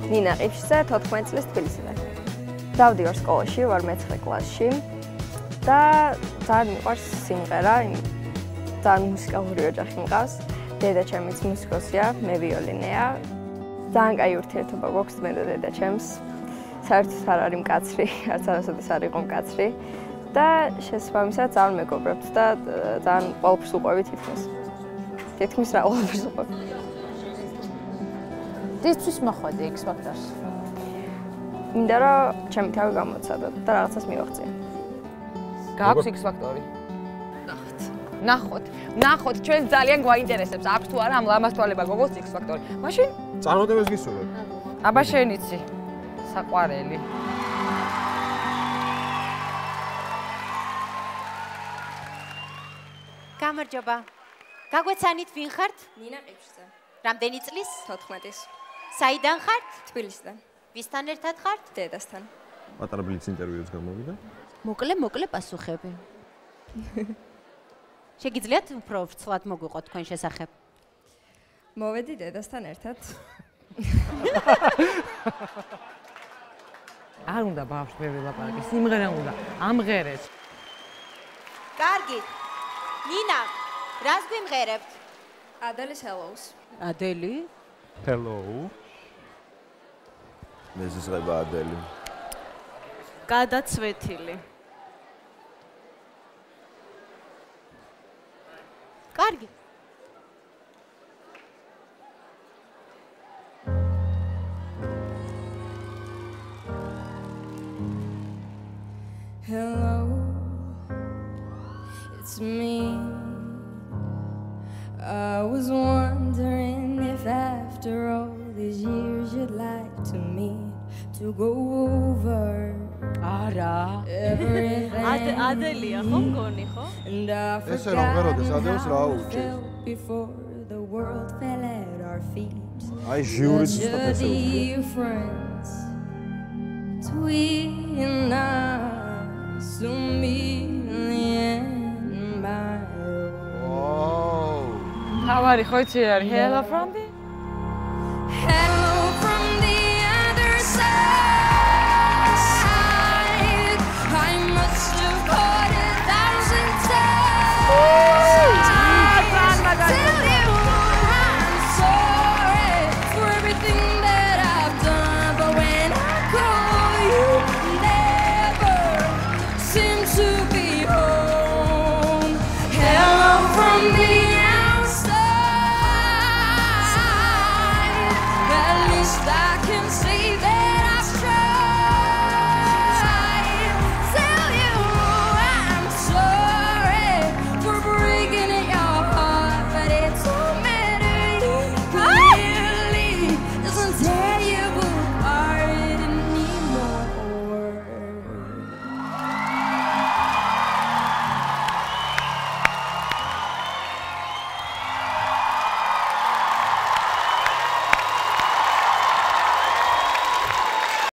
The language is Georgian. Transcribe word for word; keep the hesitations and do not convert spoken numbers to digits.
ნინა ყიფშიძე, თოთხმეტ წლის თბილისიდან. დავდივარ სკოლაში, ვარ მეცხრე კლასში და ძალიან მიყვარს სიმღერა, ძალიან მუსიკალური ოჯახი მყავს. დედა ჩემიც მუსიკოსია, მე ვიოლინეა. ძალიან კაი ურთიერთობა გვაქვს მე და დედაჩემს. საერთოდ არ არის მკაცრი, არც არასოდეს არ იყო მკაცრი და შესაბამისად ძალიან მეგობრებთ და ძალიან ყველაფერს უყვები თითქმის. თითქმის რა ყველაფერს უყვები. რისთვის მოხვედი X Factor-ს? მინდა რომ ჩემი თავი გამოცადოთ და რაღაცას მივაღწია. გაქვს X Factor-ი? ნახოთ. ნახოთ. ნახოთ, ჩვენ ძალიან გვაინტერესებს, აქვს თუ არა ამ ლამაზთვალება გოგოს X Factor-ი. მაშინ წარმატებას გისურვებ. აბა შენიცი. საყვარელი. გამარჯობა. გაგვეცანით ვინ ხართ? ნინა ყიფშიძე. რამდენი წლის? თოთხმეტის. საიდან ხართ? თბილისიდან. ვისთან ერთად ხართ? დედასთან. პატარა ბლიც ინტერვიუს გამოვიდა. მოკლე მოკლე პასუხები. შეგიძლიათ უფრო ვრცლად მოგვიყოთ თქვენ შესახებ? მოვედი დედასთან ერთად. არ უნდა ბავშვს ვერ ვილაპარაკე, სიმღერა უნდა ამღერეს. კარგი. ნინა, რას გვიმღერებთ? ადელის Hellos. ადელი? Hello. მეზისღება ადელი. გადაცვეთილი. კარგი. Hello, it's me. I was wondering if after all these years you'd like to meet to go over არა. everything. ადელია ხო მგონი ხო? And I ესე რომ ღეროდეს ადელს რა უჩეს? felt before the world fell at our feet. აი ჟიურის Such a უბრალოდ ესე უჩეს. difference between us, a million miles. Wow. თავარი ხო იცი არის Hello from the Hello.